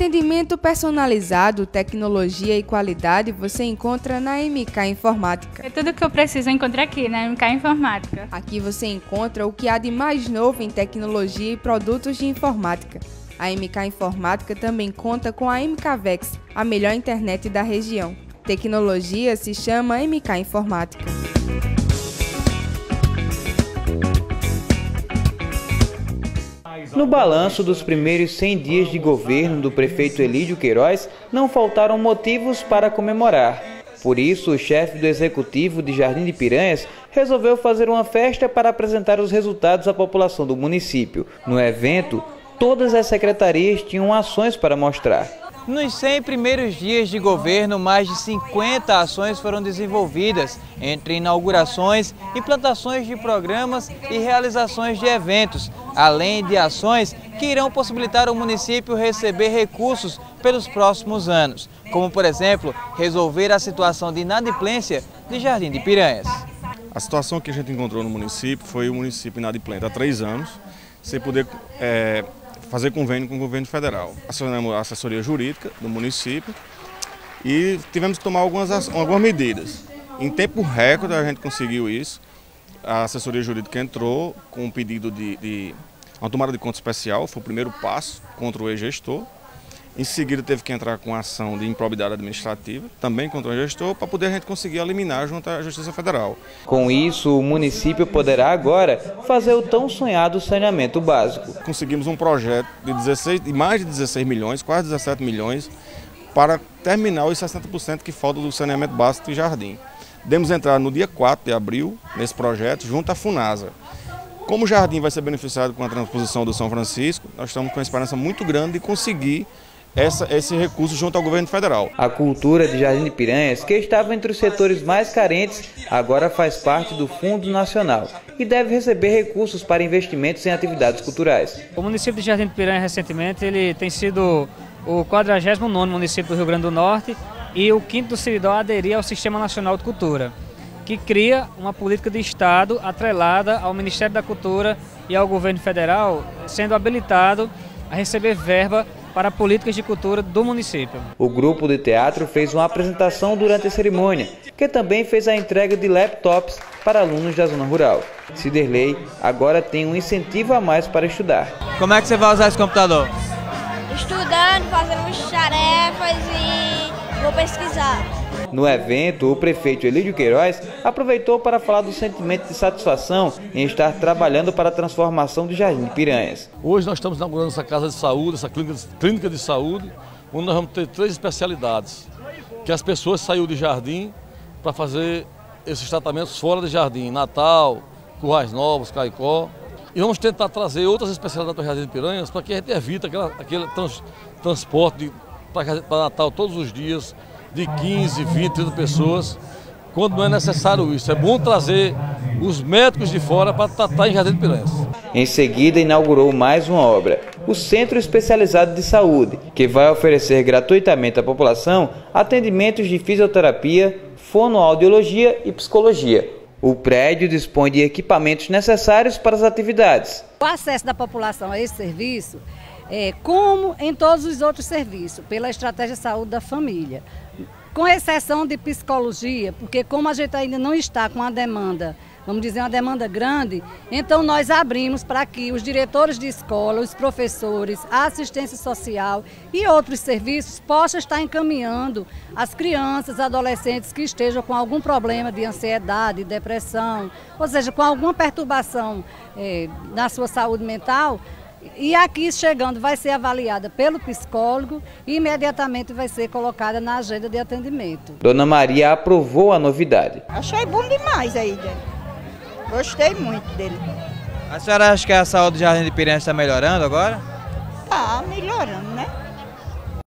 Atendimento personalizado, tecnologia e qualidade você encontra na MK Informática. É tudo que eu preciso encontrar aqui na MK Informática. Aqui você encontra o que há de mais novo em tecnologia e produtos de informática. A MK Informática também conta com a MKVex, a melhor internet da região. Tecnologia se chama MK Informática. No balanço dos primeiros 100 dias de governo do prefeito Elídio Queiroz, não faltaram motivos para comemorar. Por isso, o chefe do executivo de Jardim de Piranhas resolveu fazer uma festa para apresentar os resultados à população do município. No evento, todas as secretarias tinham ações para mostrar. Nos 100 primeiros dias de governo, mais de 50 ações foram desenvolvidas, entre inaugurações, implantações de programas e realizações de eventos, além de ações que irão possibilitar ao município receber recursos pelos próximos anos, como, por exemplo, resolver a situação de inadimplência de Jardim de Piranhas. A situação que a gente encontrou no município foi o município inadimplente há 3 anos, sem poder fazer convênio com o governo federal. Acionamos a assessoria jurídica do município e tivemos que tomar algumas medidas. Em tempo recorde a gente conseguiu isso. A assessoria jurídica entrou com um pedido de uma tomada de conta especial, foi o primeiro passo contra o ex-gestor. Em seguida teve que entrar com ação de improbidade administrativa, também contra o gestor, para poder a gente conseguir eliminar junto à Justiça Federal. Com isso, o município poderá agora fazer o tão sonhado saneamento básico. Conseguimos um projeto de mais de 16 milhões, quase 17 milhões, para terminar os 60% que faltam do saneamento básico de Jardim. Demos entrada no dia 4 de abril nesse projeto, junto à Funasa. Como o Jardim vai ser beneficiado com a transposição do São Francisco, nós estamos com uma esperança muito grande de conseguir esse recurso junto ao governo federal. A cultura de Jardim de Piranhas, que estava entre os setores mais carentes, agora faz parte do Fundo Nacional e deve receber recursos para investimentos em atividades culturais. O município de Jardim de Piranhas, recentemente, ele tem sido o 49º município do Rio Grande do Norte e o 5º do Seridó a aderir ao Sistema Nacional de Cultura, que cria uma política de Estado atrelada ao Ministério da Cultura e ao governo federal, sendo habilitado a receber verba para políticas de cultura do município. O grupo de teatro fez uma apresentação durante a cerimônia, que também fez a entrega de laptops para alunos da zona rural. Ciderley agora tem um incentivo a mais para estudar. Como é que você vai usar esse computador? Estudando, fazendo tarefas e vou pesquisar. No evento, o prefeito Elídio Queiroz aproveitou para falar do sentimento de satisfação em estar trabalhando para a transformação do Jardim de Piranhas. Hoje nós estamos inaugurando essa casa de saúde, essa clínica de saúde, onde nós vamos ter 3 especialidades, que as pessoas saíram de Jardim para fazer esses tratamentos fora de Jardim, Natal, Currais Novos, Caicó. E vamos tentar trazer outras especialidades para o Jardim de Piranhas para que a gente evite aquele transporte para Natal todos os dias, de 15, 20, 30 pessoas, quando não é necessário isso. É bom trazer os médicos de fora para tratar em Jardim de Piranhas. Em seguida, inaugurou mais uma obra, o Centro Especializado de Saúde, que vai oferecer gratuitamente à população atendimentos de fisioterapia, fonoaudiologia e psicologia. O prédio dispõe de equipamentos necessários para as atividades. O acesso da população a esse serviço como em todos os outros serviços, pela estratégia de saúde da família, com exceção de psicologia, porque como a gente ainda não está com uma demanda, vamos dizer, uma demanda grande, então nós abrimos para que os diretores de escola, os professores, a assistência social e outros serviços possam estar encaminhando as crianças, adolescentes que estejam com algum problema de ansiedade, depressão, ou seja, com alguma perturbação na sua saúde mental. E aqui chegando vai ser avaliada pelo psicólogo e imediatamente vai ser colocada na agenda de atendimento. Dona Maria aprovou a novidade. Achei bom demais aí, gostei muito dele. A senhora acha que a saúde do Jardim de Piranhas está melhorando agora? Tá melhorando, né?